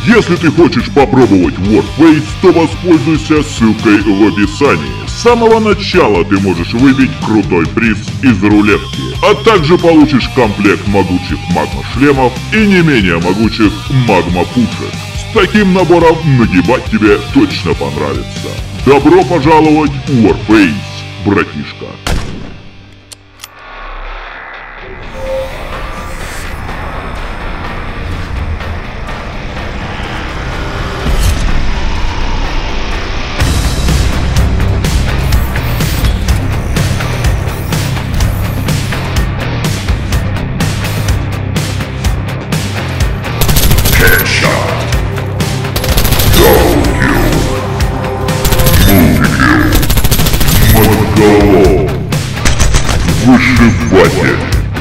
Если ты хочешь попробовать Warface, то воспользуйся ссылкой в описании. С самого начала ты можешь выбить крутой приз из рулетки, а также получишь комплект могучих магма-шлемов и не менее могучих магма-пушек. С таким набором нагибать тебе точно понравится. Добро пожаловать в Warface, братишка. Вышибатель.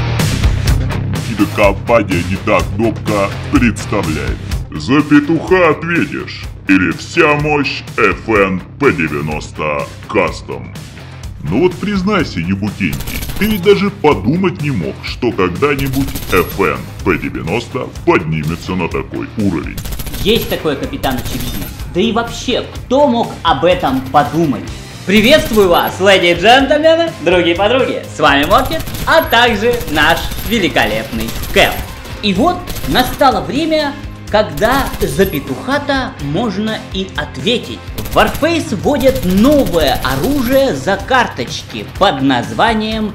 Кинокомпания «Не та кнопка» представляет. За петуха ответишь. Или вся мощь FN P90 Custom. Ну вот признайся, ебутенький, ты ведь даже подумать не мог, что когда-нибудь FN P90 поднимется на такой уровень. Есть такой, капитан Очевидность. Да и вообще, кто мог об этом подумать? Приветствую вас, леди и джентльмены, други и подруги, с вами Моркет, а также наш великолепный Кэп. И вот настало время, когда за петуха-то можно и ответить. В Warface вводят новое оружие за карточки под названием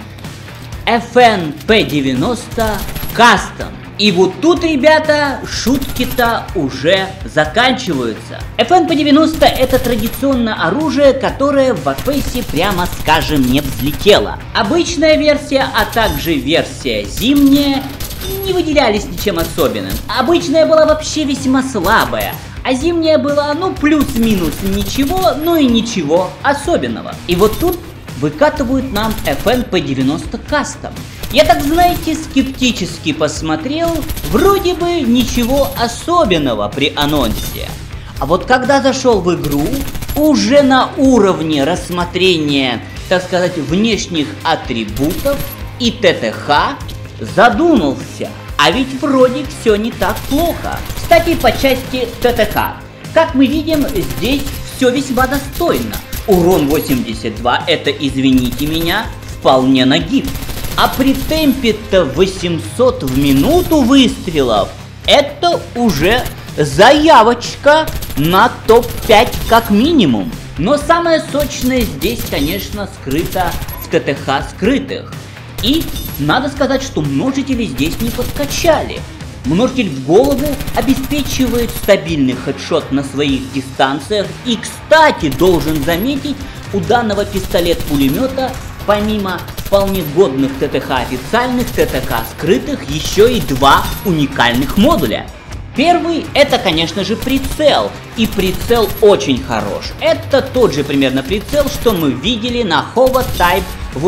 FN P90 Custom. И вот тут, ребята, шутки-то уже заканчиваются. FN P90 это традиционное оружие, которое в Warface, прямо скажем, не взлетело. Обычная версия, а также версия зимняя не выделялись ничем особенным. Обычная была вообще весьма слабая, а зимняя была, ну, плюс-минус ничего, ну и ничего особенного. И вот тут выкатывают нам FN P90 Custom. Я, так знаете, скептически посмотрел, вроде бы ничего особенного при анонсе. А вот когда зашел в игру, уже на уровне рассмотрения, так сказать, внешних атрибутов и ТТХ, задумался, а ведь вроде все не так плохо. Кстати, по части ТТХ, как мы видим, здесь все весьма достойно. Урон 82, это, извините меня, вполне нагиб. А при темпе-то 800 в минуту выстрелов, это уже заявочка на топ-5 как минимум. Но самое сочное здесь, конечно, скрыто в ТТХ скрытых. И надо сказать, что множители здесь не подкачали. Множитель в голову обеспечивает стабильный хедшот на своих дистанциях. И, кстати, должен заметить, у данного пистолет-пулемета, помимо вполне годных ТТХ официальных, ТТХ скрытых, еще и два уникальных модуля. Первый это, конечно же, прицел, и прицел очень хорош. Это тот же примерно прицел, что мы видели на Howa Type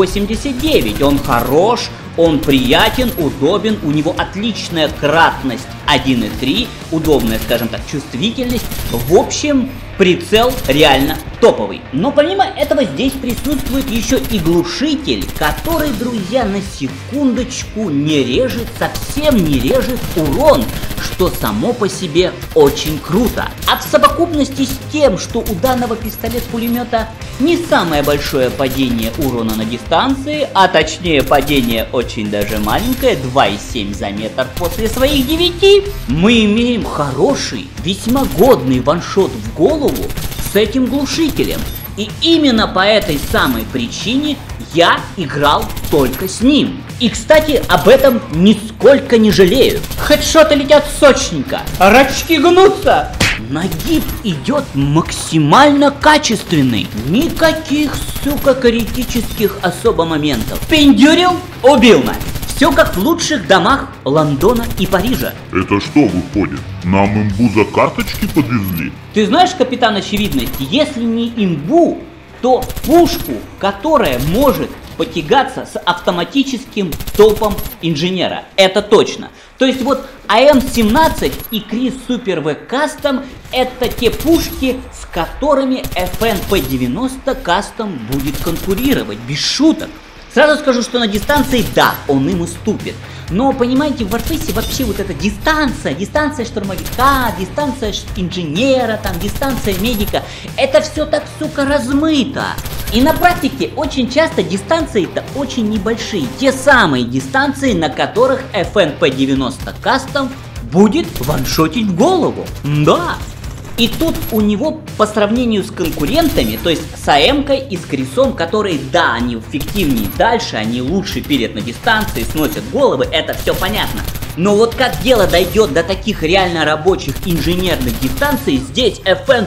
89. Он хорош, он приятен, удобен, у него отличная кратность 1.3, удобная, скажем так, чувствительность. В общем, прицел реально топовый. Но помимо этого здесь присутствует еще и глушитель, который, друзья, на секундочку не режет, совсем не режет урон, что само по себе очень круто. А в совокупности с тем, что у данного пистолет-пулемета не самое большое падение урона на дистанции, а точнее падение очень даже маленькое, 2,7 за метр после своих 9, мы имеем хороший, весьма годный ваншот в голову с этим глушителем. И именно по этой самой причине я играл только с ним. И, кстати, об этом нисколько не жалею. Хедшоты летят сочненько, рачки гнутся. Нагиб идет максимально качественный. Никаких, сука, критических особо моментов. Пиндюрил, убил нас. Все как в лучших домах Лондона и Парижа. Это что выходит? Нам имбу за карточки подвезли? Ты знаешь, капитан Очевидность, если не имбу, то пушку, которая может потягаться с автоматическим топом инженера. Это точно. То есть вот АМ-17 и Крис Супер В Custom это те пушки, с которыми FN P90 Custom будет конкурировать, без шуток. Сразу скажу, что на дистанции, да, он им уступит. Но, понимаете, в Warface вообще вот эта дистанция штурмовика, дистанция инженера, там, дистанция медика, это все так, сука, размыто. И на практике очень часто дистанции-то очень небольшие. Те самые дистанции, на которых FNP90 Custom будет ваншотить в голову. Да. И тут у него по сравнению с конкурентами, то есть с АМ-кой и с Крисом, которые, да, они эффективнее дальше, они лучше пилят на дистанции, сносят головы, это все понятно. Но вот как дело дойдет до таких реально рабочих инженерных дистанций, здесь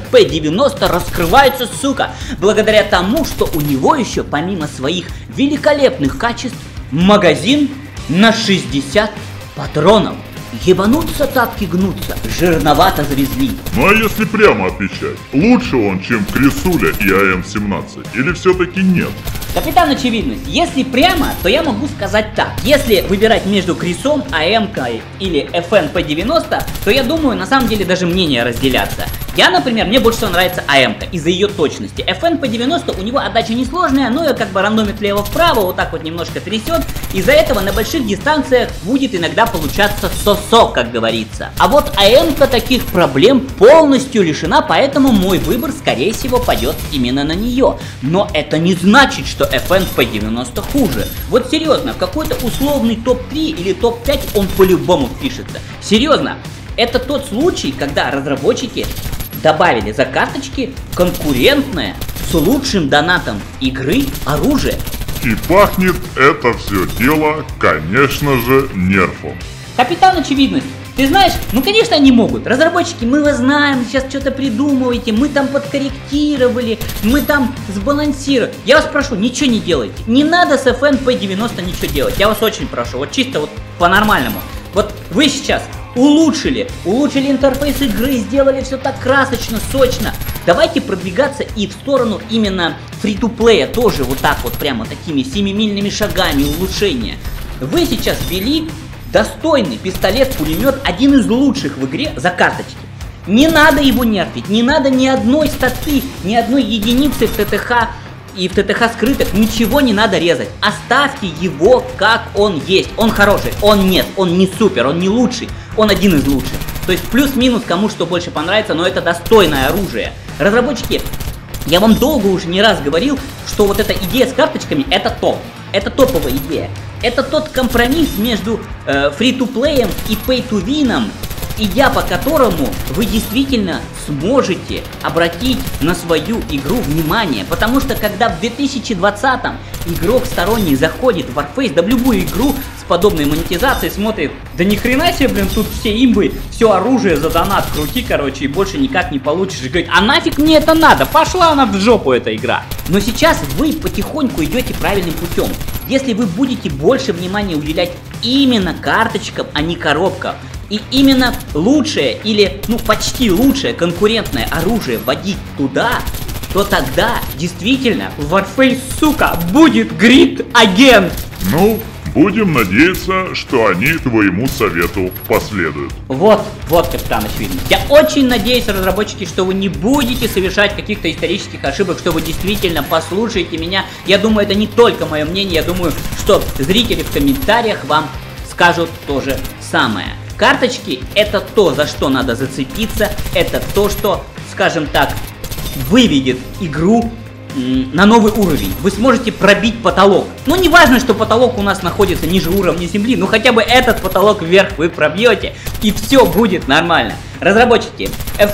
FNP90 раскрывается, сука, благодаря тому, что у него еще, помимо своих великолепных качеств, магазин на 60 патронов. Ебануться тапки гнутся, жирновато завезли. Ну а если прямо отвечать, лучше он, чем Крисуля и АМ-17, или все-таки нет? Капитан Очевидность, если прямо, то я могу сказать так. Если выбирать между Крисом, АМ-кой или FNP90, то я думаю, на самом деле даже мнения разделятся. Я, например, мне больше всего нравится АМ-ка из-за ее точности. FNP90 у него отдача несложная, но ее как бы рандомит влево-вправо, вот так вот немножко трясет. Из-за этого на больших дистанциях будет иногда получаться сосо, как говорится. А вот АМ-ка таких проблем полностью лишена, поэтому мой выбор, скорее всего, пойдет именно на нее. Но это не значит, что FNP90 хуже. Вот серьезно, в какой-то условный топ-3 или топ-5 он по-любому впишется. Серьезно, это тот случай, когда разработчики добавили за карточки конкурентное с лучшим донатом игры оружие. И пахнет это все дело, конечно же, нерфом. Капитан Очевидность, ты знаешь, ну конечно они могут. Разработчики, мы вас знаем, сейчас что-то придумываете, мы там подкорректировали, мы там сбалансируем. Я вас прошу, ничего не делайте. Не надо с FNP90 ничего делать, я вас очень прошу, вот чисто вот по-нормальному. Вот вы сейчас улучшили интерфейс игры, сделали все так красочно, сочно. Давайте продвигаться и в сторону именно фри-ту-плея тоже вот так вот, прямо такими семимильными шагами улучшения. Вы сейчас ввели достойный пистолет-пулемет, один из лучших в игре за карточки. Не надо его нерфить, не надо ни одной статы, ни одной единицы в ТТХ и в ТТХ скрытых, ничего не надо резать. Оставьте его как он есть. Он хороший, он нет, он не супер, он не лучший, он один из лучших. То есть плюс-минус кому что больше понравится, но это достойное оружие. Разработчики, я вам долго уже не раз говорил, что вот эта идея с карточками это топ. Это топовая идея. Это тот компромисс между фри-ту-плеем и пей-ту-вином, идя по которому вы действительно сможете обратить на свою игру внимание. Потому что когда в 2020-м игрок сторонний заходит в Warface, да в любую игру с подобной монетизацией, смотрит, да ни хрена себе, блин, тут все имбы, все оружие за донат крути, короче, и больше никак не получишь. И говорит, а нафиг мне это надо, пошла она в жопу эта игра. Но сейчас вы потихоньку идете правильным путем. Если вы будете больше внимания уделять именно карточкам, а не коробкам, и именно лучшее или, ну, почти лучшее конкурентное оружие вводить туда, то тогда действительно в Warface, сука, будет грид-агент. Ну, будем надеяться, что они твоему совету последуют. Вот, Капитан Очевидность. Я очень надеюсь, разработчики, что вы не будете совершать каких-то исторических ошибок, что вы действительно послушаете меня. Я думаю, это не только мое мнение, я думаю, что зрители в комментариях вам скажут то же самое. Карточки — это то, за что надо зацепиться, это то, что, скажем так, выведет игру на новый уровень. Вы сможете пробить потолок. Ну, не важно, что потолок у нас находится ниже уровня земли, но хотя бы этот потолок вверх вы пробьете, и все будет нормально. Разработчики,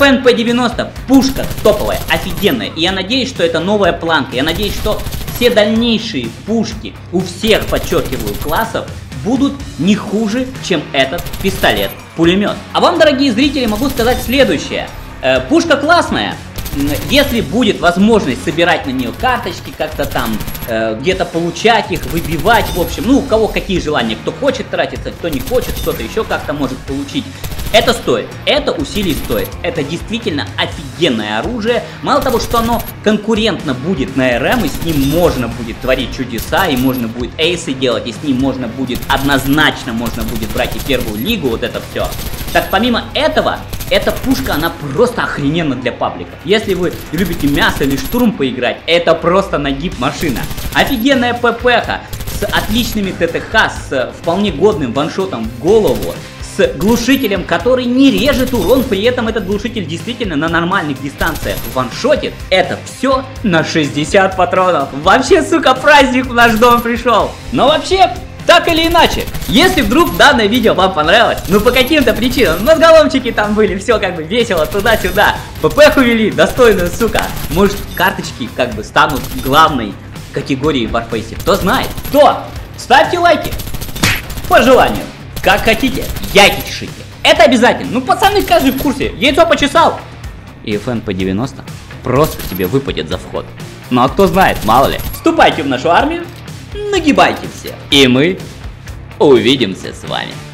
FNP90 пушка топовая, офигенная, и я надеюсь, что это новая планка. Я надеюсь, что все дальнейшие пушки у всех, подчеркиваю, классов будут не хуже, чем этот пистолет-пулемет. А вам, дорогие зрители, могу сказать следующее. Пушка классная. Если будет возможность собирать на нее карточки, как-то там где-то получать их, выбивать, в общем, ну, у кого какие желания, кто хочет тратиться, кто не хочет, кто-то еще как-то может получить. Это стоит, это усилий стоит, это действительно офигенное оружие. Мало того, что оно конкурентно будет на РМ, и с ним можно будет творить чудеса, и можно будет эйсы делать, и с ним можно будет, однозначно можно будет брать и первую лигу, вот это все. Так помимо этого, эта пушка, она просто охрененна для паблика. Если вы любите мясо или штурм поиграть, это просто нагиб машина. Офигенная ППХа с с отличными ТТХ, с вполне годным ваншотом в голову, с глушителем, который не режет урон, при этом этот глушитель действительно на нормальных дистанциях ваншотит. Это все на 60 патронов. Вообще, сука, праздник в наш дом пришел. Но вообще, так или иначе, если вдруг данное видео вам понравилось, ну по каким-то причинам, мозголомчики там были, все как бы весело, туда-сюда, ППХу вели, достойную, сука, может карточки как бы станут главной категорией в Warface, кто знает, то ставьте лайки, по желанию, как хотите, яйки чешите, это обязательно, ну пацаны, каждый в курсе, яйцо почесал, и FN по 90 просто тебе выпадет за вход, ну а кто знает, мало ли, вступайте в нашу армию, нагибайте все, и мы увидимся с вами.